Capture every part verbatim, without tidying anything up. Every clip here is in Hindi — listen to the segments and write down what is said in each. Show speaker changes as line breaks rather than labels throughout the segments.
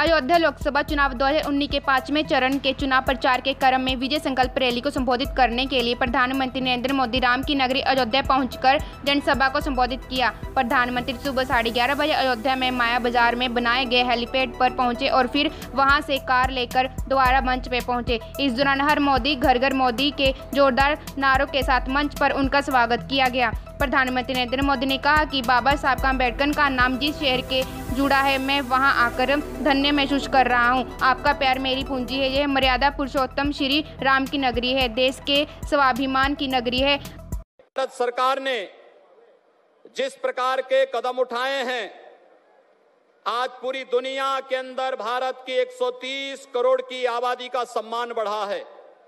अयोध्या लोकसभा चुनाव दो हज़ार उन्नीस के पांचवें चरण के चुनाव प्रचार के क्रम में विजय संकल्प रैली को संबोधित करने के लिए प्रधानमंत्री नरेंद्र मोदी राम की नगरी अयोध्या पहुंचकर जनसभा को संबोधित किया। प्रधानमंत्री सुबह साढ़े ग्यारह बजे अयोध्या में माया बाजार में बनाए गए हेलीपैड पर पहुंचे और फिर वहां से कार लेकर दोबारा मंच पे पहुंचे। इस दौरान हर मोदी घर घर मोदी के जोरदार नारों के साथ मंच पर उनका स्वागत किया गया। प्रधानमंत्री नरेंद्र मोदी ने कहा कि बाबा साहब का अम्बेडकर का नाम जिस शहर के जुड़ा है, मैं वहां आकर धन्य महसूस कर रहा हूं। आपका प्यार मेरी पूंजी है। यह मर्यादा पुरुषोत्तम श्री राम की नगरी है, देश के स्वाभिमान की नगरी है।
भारत सरकार ने जिस प्रकार के कदम उठाए हैं, आज पूरी दुनिया के अंदर भारत की एक सौ तीस करोड़ की आबादी का सम्मान बढ़ा है।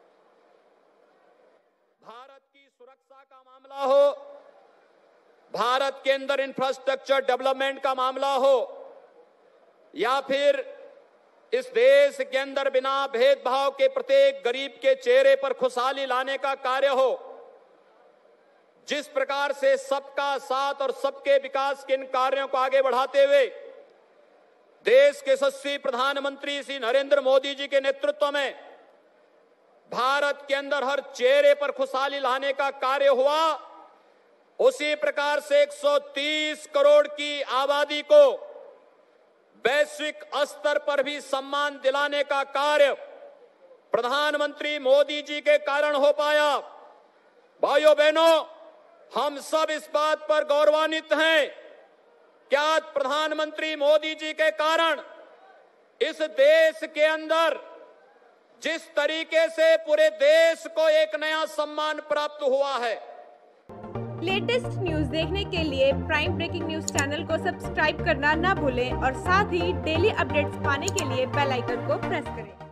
भारत की सुरक्षा का मामला हो, भारत के अंदर इंफ्रास्ट्रक्चर डेवलपमेंट का मामला हो, या फिर इस देश के अंदर बिना भेदभाव के प्रत्येक गरीब के चेहरे पर खुशहाली लाने का कार्य हो, जिस प्रकार से सबका साथ और सबके विकास के इन कार्यों को आगे बढ़ाते हुए देश के यशस्वी प्रधानमंत्री श्री नरेंद्र मोदी जी के नेतृत्व में भारत के अंदर हर चेहरे पर खुशहाली लाने का कार्य हुआ, उसी प्रकार से एक सौ तीस करोड़ की आबादी को वैश्विक स्तर पर भी सम्मान दिलाने का कार्य प्रधानमंत्री मोदी जी के कारण हो पाया। भाइयों बहनों, हम सब इस बात पर गौरवान्वित हैं कि आज प्रधानमंत्री मोदी जी के कारण इस देश के अंदर जिस तरीके से पूरे देश को एक नया सम्मान प्राप्त हुआ है।
लेटेस्ट न्यूज देखने के लिए प्राइम ब्रेकिंग न्यूज चैनल को सब्सक्राइब करना ना भूलें और साथ ही डेली अपडेट्स पाने के लिए बेल आइकन को प्रेस करें।